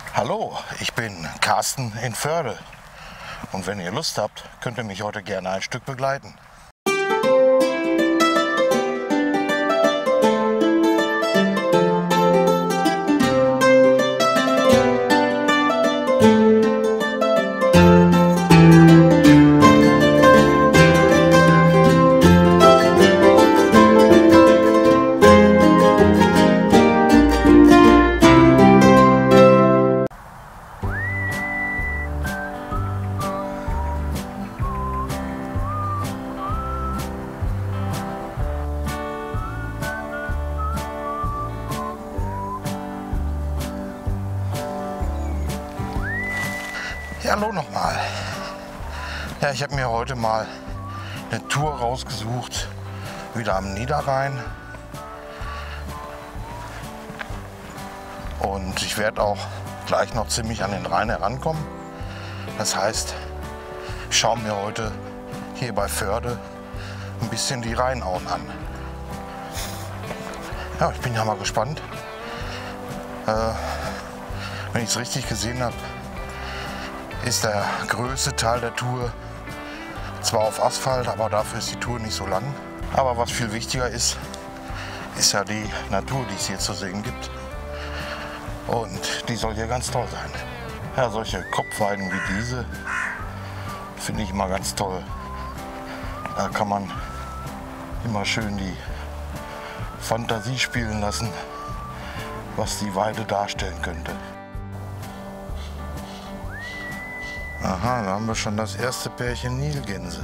Hallo, ich bin Carsten in Förde und wenn ihr Lust habt, könnt ihr mich heute gerne ein Stück begleiten. Ja, hallo nochmal. Ja, ich habe mir heute mal eine Tour rausgesucht, wieder am Niederrhein. Und ich werde auch gleich noch ziemlich an den Rhein herankommen. Das heißt, ich schaue mir heute hier bei Förde ein bisschen die Rheinauen an. Ja, ich bin ja mal gespannt. Wenn ich es richtig gesehen habe, ist der größte Teil der Tour zwar auf Asphalt, aber dafür ist die Tour nicht so lang. Aber was viel wichtiger ist, ist ja die Natur, die es hier zu sehen gibt. Und die soll hier ganz toll sein. Ja, solche Kopfweiden wie diese finde ich immer ganz toll. Da kann man immer schön die Fantasie spielen lassen, was die Weide darstellen könnte. Aha, da haben wir schon das erste Pärchen Nilgänse.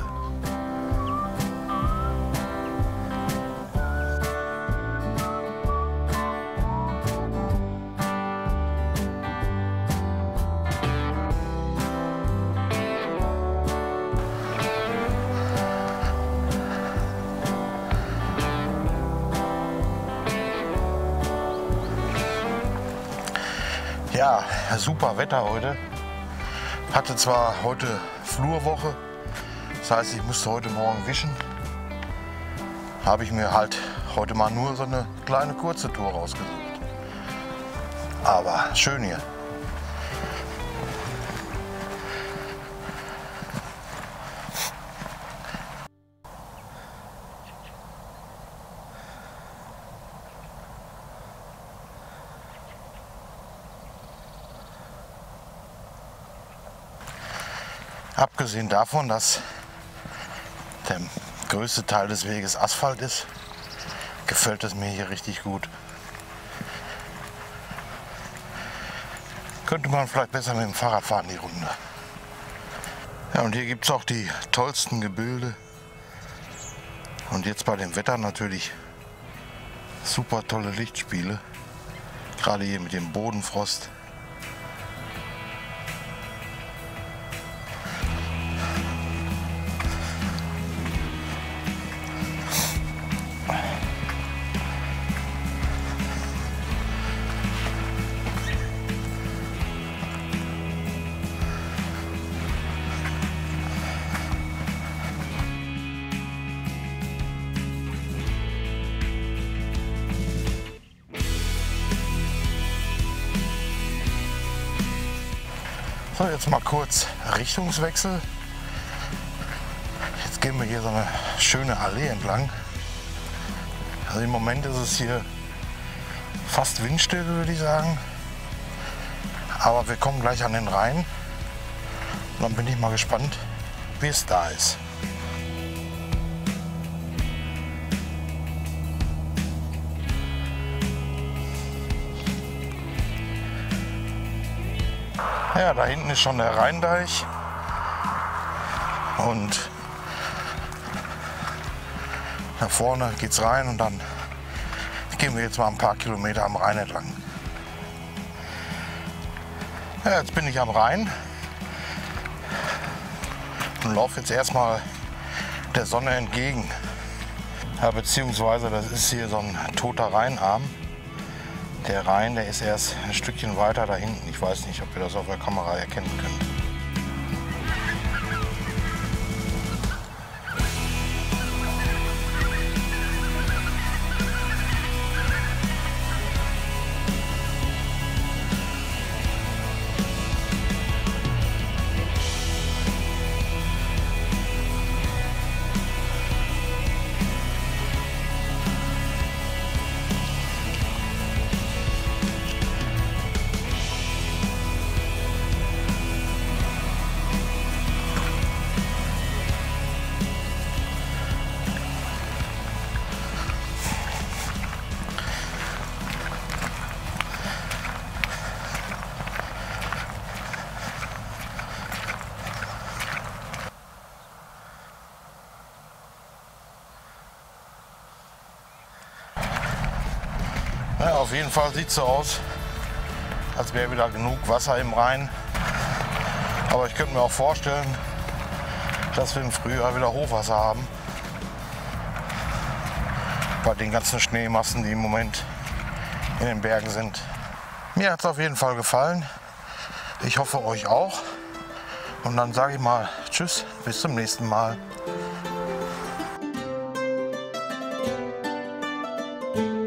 Ja, super Wetter heute. Hatte zwar heute Flurwoche, das heißt, ich musste heute Morgen wischen. Habe ich mir halt heute mal nur so eine kleine kurze Tour rausgesucht. Aber schön hier. Abgesehen davon, dass der größte Teil des Weges Asphalt ist, gefällt es mir hier richtig gut. Könnte man vielleicht besser mit dem Fahrrad fahren, die Runde. Ja, und hier gibt es auch die tollsten Gebilde. Und jetzt bei dem Wetter natürlich super tolle Lichtspiele. Gerade hier mit dem Bodenfrost. So, jetzt mal kurz Richtungswechsel. Jetzt gehen wir hier so eine schöne Allee entlang. Also im Moment ist es hier fast windstill, würde ich sagen. Aber wir kommen gleich an den Rhein. Und dann bin ich mal gespannt, wie es da ist. Ja, da hinten ist schon der Rheindeich und da vorne geht's rein und dann gehen wir jetzt mal ein paar Kilometer am Rhein entlang. Ja, jetzt bin ich am Rhein und laufe jetzt erstmal der Sonne entgegen. Ja, beziehungsweise das ist hier so ein toter Rheinarm. Der Rhein, der ist erst ein Stückchen weiter da hinten. Ich weiß nicht, ob ihr das auf der Kamera erkennen könnt. Auf jeden Fall sieht es so aus, als wäre wieder genug Wasser im Rhein. Aber ich könnte mir auch vorstellen, dass wir im Frühjahr wieder Hochwasser haben. Bei den ganzen Schneemassen, die im Moment in den Bergen sind. Mir hat es auf jeden Fall gefallen. Ich hoffe euch auch. Und dann sage ich mal tschüss, bis zum nächsten Mal.